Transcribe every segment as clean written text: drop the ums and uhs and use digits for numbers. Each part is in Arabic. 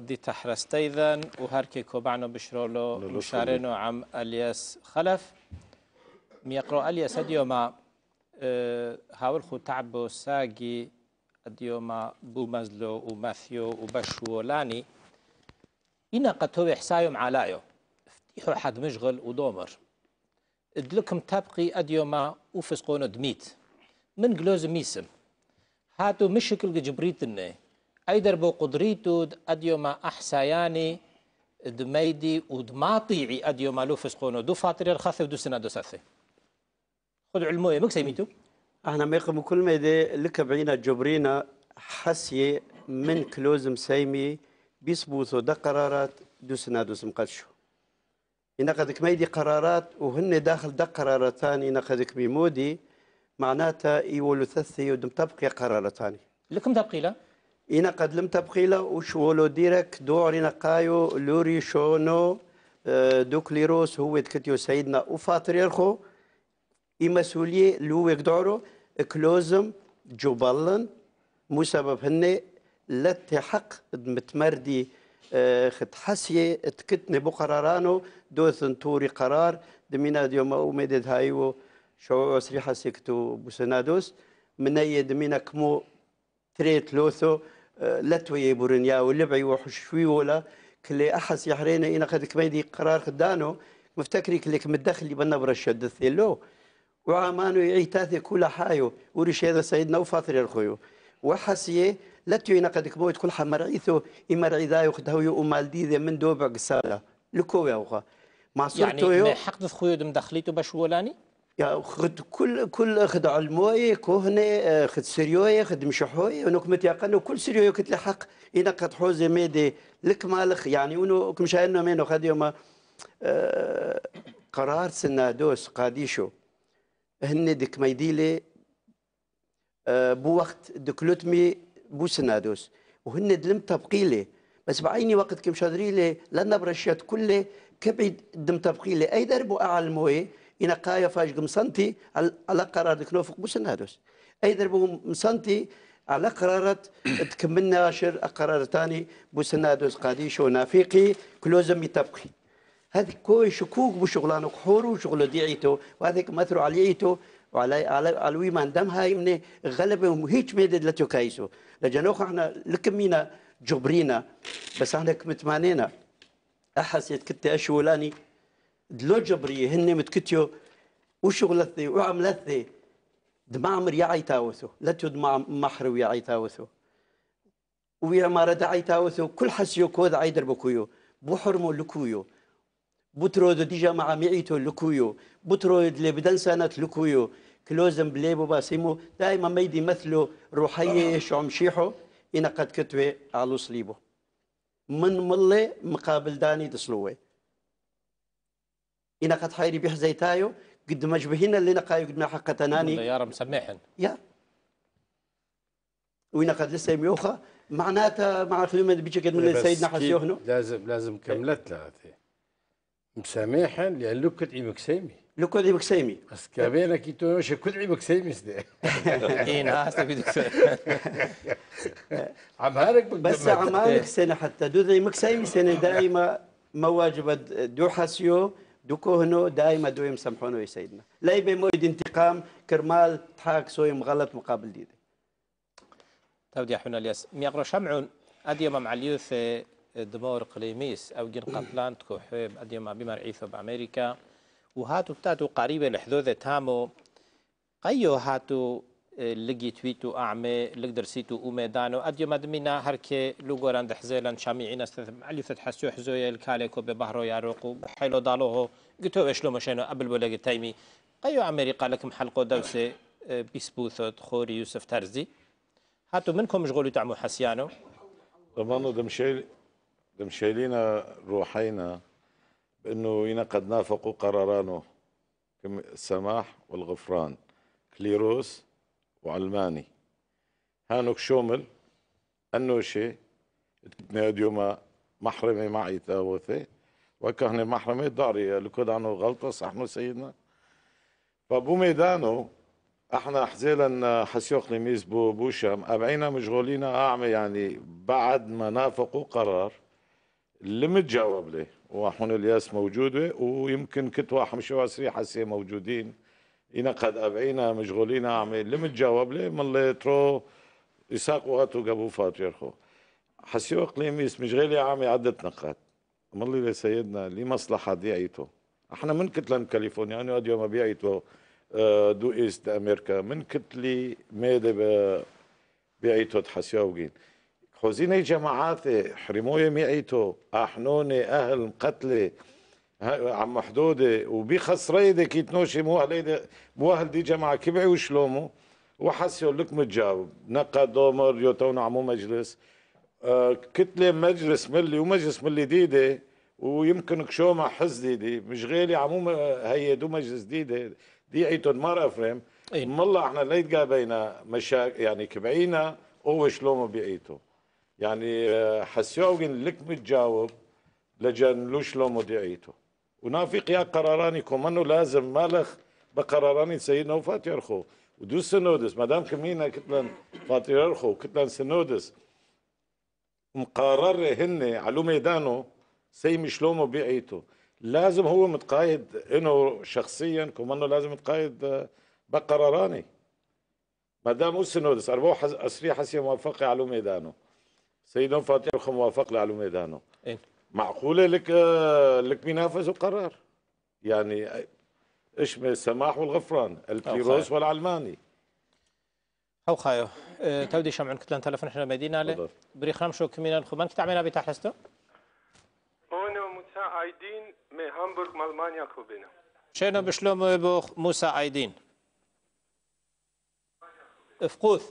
دي تحرست إذن وهركي كوبعنو بشرولو مشارينو عم ألياس خلف ميقرو ألياس اليوم هاول خو تعبو ساقي اليوم بومزلو وماثيو وبشولاني إنا قد هو إحسايهم علايو فتيحو حد مشغل ودومر ادلكم تبقي اليوم وفسقونو دميت من جلوز ميسم هاتو مشكل جبريتني أيدر بو قدريتو أديوما أحساياني دميدي ودماطيعي أديوما لو فسقونو دو فاطري الخاثي ودو سنة دو ساثي خذ علموية مكسيميتو احنا ميقم كل ما يدي لك بعينا جبرينا حسي من كلوز مسيمي بيثبوتو دا قرارات دو سنة دو سمقاتشو إنا قدك ما يدي قرارات وهن داخل دا قراراتاني إنا قدك بيمودي معناتها يولو ثثي ودم تبقي قراراتاني لكم تبقي لا إنا قد لم تبقي له وشولو ديرك دورنا قايو لوري شونو دوكليروس هو تكتيو سيدنا وفاتريرخو مسؤولية لو يقدروا كلوزم جوبالن مو سبب هن لتحق متمردي خد حسيه تكتني بقرارانو دو ثنتوري قرار دمينا ديوم ومدد هايو شو سريحة سيكتو بوسنادوس من اي دمينا كمو تريت لوثو لتوي بورنيا ولبعي وحشوي ولا كلي احس يحرينا انا قد كميدي قرار خدانو مفتكري كليك متدخل يبنى برشد الثيلو وعمانو يعيتاثي كل حايو وريش هذا سيدنا وفاطر الخيو وحسيه لتو ينقد كبوت كل مرعيثو يمرعي ذا يخدهو ومالديذي من دوبع قسالة لكو يا مع صورتو يعني حق خيو دم دخليتو بشولاني يا خد كل خد علموي كهنة خد سريوي خد مشحوي ونكمت يقنو كل سريوي كتل حق ينقد حوزي ميدي لك مالخ يعني ونو كمشاهدنا منو خد يوم قرار سنادوس قاديشو هن دك ميديلي بو وقت دكلوتمي بو سنادوس وهن دلم تبقيلي بس بعيني وقت كم شادريلي لنا برشات كله كبعد دم تبقيلي اي دربو اعلموي إن قايا فاش مسنتي على قرار دكنوفق بو سنادوس اي دربو مسنتي على قرارات تكملنا عشر قرار تاني بو سنادوس قاديشو نافيقي كلوزم يتبقي هذه كوي شكوك بشغلانه كحور وشغله ديعيته وهذيك مثلوا عليته وعلى ويمان دم هاي من غلبه وهيج ميدد لتوكايسو لجنوخ احنا لكمينا جبرينا بس احنا متمانينا احس يتكتي اشولاني دلو جبريه هن متكتيو وشغلتي وعملتي دمعمر يعي تاوثو لتو دمعمحر يعي تاوثو ويا ما دعي تاوثو كل حسيو كود عيدر بكويو بحرمو لكويو بترود ديجا مع ميعيتو لكويو بترود اللي بدن سنة لكويو كلوزم بليبو باسيمو دائما ما يدي مثلو روحية شو مشيحو إنا قد كتوي على صليبو من ملي مقابل داني دسلوي إنا قد حيري بيحزيتايو قد مجبهين اللي نقايو قد ما حق تناني يا رب مسمحن يا وإنا قد لسه يميوخا معناتها مع خلومة بيجي قد من سيدنا حسيوهنو لازم كملت لها مسامحا لان لو كدعي مكسيمي لو كدعي مكسيمي بس كابينا كي توش كدعي مكسيمي سدي اي ناس بدك عمالك بس عمالك سنه حتى دوذي مكسيمي سنه دائما مواجبه دو حسيو دو كهنو دائما دو يمسامحونو يا سيدنا لا يبي مويد انتقام كرمال تحاك سويم غلط مقابل ديدي تودي حنا الياس ميقرو شمعون اديما مع اليوث دمور قليميس او جن قبلانت كوحب اديما بمرعيثو بامريكا وهاتو بتاتو قريبه لحدوذ تامو قيو هاتو لقي تويتو اعمي لقدر سيتو وميدانو اديما دمينا هركي لوغوران دحزيلان شامعين استثم علي فتحسو حزويا الكاليكو ببهرو ياروقو حيلو دالوهو قلتو اشلو مشينو قبل بولاقي تايمي قيو امريكا لكم حلقو دوسي بيسبوثو خوري يوسف ترزي هاتو منكم مشغولو تعمو حسيانو طبعا دمشيلينا روحينا بانه ينقد نافقوا قرارانه السماح والغفران كليروس وعلماني هانوك شومل انه شيء يوم محرمه معي تاوثي وكهنه محرمه داري لكود عنه غلطه صحنو سيدنا فبو ميدانو احنا حزيلا حسيوق لميز بوشام ابعينا مشغولين اعمى يعني بعد ما نافقوا قرار اللي متجاوب له وحون الياس موجوده ويمكن كتوا حمشوا سري حسي موجودين ينقد ابعينا مشغولين اعمل اللي متجاوب له من اللي ترو يساقوا هاتوا قبو فاتيرخو حسيو اقليميس مشغولي عامي عدة نقاط مالي لسيدنا لي مصلحه ديعيتو احنا من كتلن كاليفورنيا انا اديو ما بيعيتو دو ايست امريكا من كتلي ميدي بيعيتو تحسيوغين خوزيني جماعات حرموية ميعيتو احنوني اهل مقتلي عم محدودة وبيخص ريدي كي تنوشي مو اهل دي جماعة كبعي وشلومو وحسيو لك متجاوب نقا دومر يوتونا عمو مجلس كتلة مجلس ملي ومجلس ملي ديدي ويمكن كشومة حز ديدي مش غيري عمو هي دو مجلس ديدي دي عيتون مار افرم والله احنا ليت قابينا مشاكل يعني كبعينا او شلومو بيعيتو يعني حسيوغن لك متجاوب لجن لو شلومو ديعيتو ونافق يا قراراني كومانو لازم مالخ بقراراني سيدنا وفاتيرخو ودو سنودس مادام كمينا كتلن فاتيرخو كتلن سنودس مقرر هن على ميدانه سي شلومو بيعيتو لازم هو متقايد انه شخصيا كومانو لازم متقايد بقراراني مادام هو سنودس اربو اسري حسي موافقه على ميدانه سيدنا فاتيرخو موافق على ميدانه معقوله لك بينافس وقرار يعني ايش من السماح والغفران الكليروس والعلماني او خايو تودي شمعون كتلان تلفون احنا مدينه له بري خمشو كمينا الخمان كتعملنا بتحلستو انا مساعدين من هامبورغ المانيا كوبينا شنو بشلوم بوخ مساعدين افقوث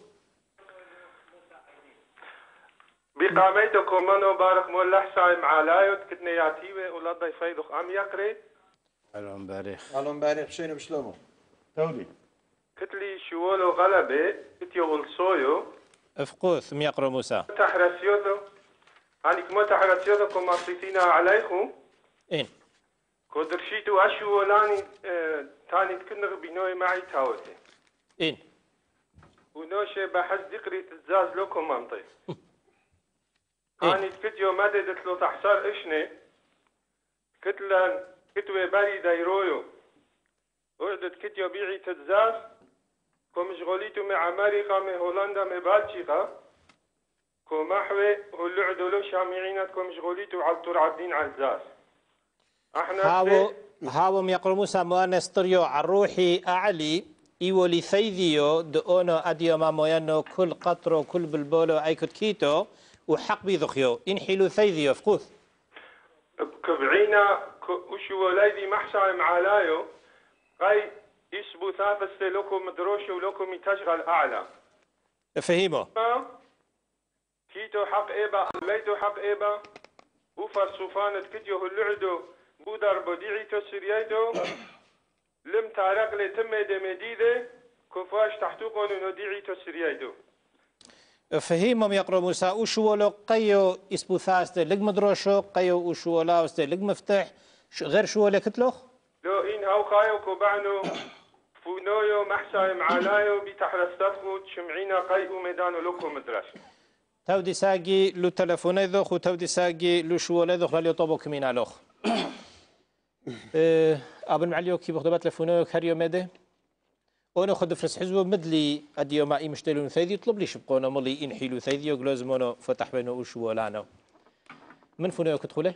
بقاميتكم منو بارك مولح سايم علايو كتني ياتيوي ولا ضيفي دخ ام يقري الون باريخ الون باريخ شنو بشلومو تولي كتلي شوولو غلبة كتيو والصويو افقوث ميقرا موسى تحرسيوتو يعني كما تحرسيوتو كما صيتينا عليكم إن كودرشيتو أشو لاني تاني تكنغ بينوي معي تاوتي إن ونوشي بحس دقري تتزاز لكم منطي أني تكتيو مدد تلو تحصار إشني كتلان كتوي باري دايرويو وعدت كتيو بيعي تتزاز كو مشغوليتو مع أمريكا مع هولندا مع بلجيكا كو محوي هلو عدولو شامعينات كو مشغوليتو على الطور عدين عزاز احنا هاو ميقرا موسى مؤنس طريو عروحي أعلي إيولي ثيذيو دؤونو أديو ما مويانو كل قطرو كل بلبولو أيكوت كيتو وحق بيذخيو إنحيلو ثيذيو فقوث كبعينا وشو ولايدي محشا معالايو غاي يسبو ثافس لكم مدروشو ولكم تشغل أعلى فهيمو كيتو حق إيبا ليتو حق إيبا وفر صوفانة كتيو هلعدو بودر بديعي تسريايدو لم تارق لي تميدي مديدة كفاش تحتوقون نديعي تسريايدو فهيمم يقرأ موسى وشولو قيو اسبوثاست لق مدروشو قيو وشولاوست لق مفتاح غير شولا كتلوخ لو إن هاو خايو كوبعنو فونويو محساي معالايو بتحرستفخو تشمعينا قيو ميدانو لكو مدرش تودي ساقي لو تلفوني ذوخ وتودي ساقي لو شولا ذوخ للي طوبو كمين لوخ ابن معليو كي بخدبا تلفوني كاريو ميدي انا خد فرس حزب مدلي اديو ما اي مشتلون ثيدي يطلب لي شبقونا ملي انحيلو ثيدي وغلوزمونو فتح بينو وشولانو من فونيو كدخله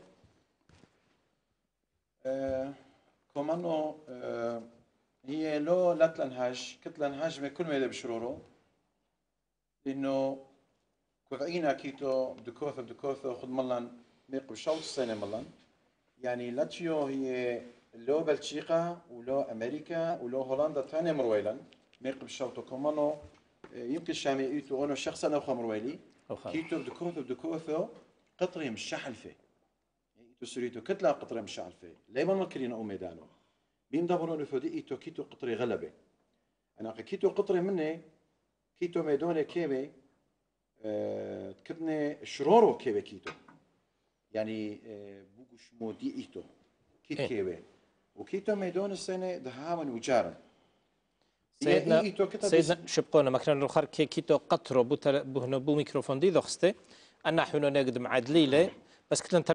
كومانو هي لو لاتلنهاج كتلنهاج من كل ما يدب شرورو لانه كوغينا كيتو بدكوثو خد ملان ميقب شوط السنة ملان يعني لاتشيو هي لو بلجيكا ولو امريكا ولو هولندا ثاني مرويلا ميقب شوطو كومانو يمكن شامي ايتو انا شخصا انا مرويلي كيتو بدكوثو قطري مش شحلفه ايتو سريتو كتلا قطري مش شحلفه ليما مكرين او ميدانو بيم دبرون فودي ايتو كيتو قطري غلبه انا كيتو قطري مني كيتو ميدوني كيمي كبني شرورو كيبي كيتو يعني بوغوش مو دي ايتو كيت كيبي وكيتو ميدون السنه دهاون وجارا سيدنا شبقونا مكان الاخر كيتو قطرو بو ميكروفون دي ذوخسته انا حنو نقدم عدليله بس كنت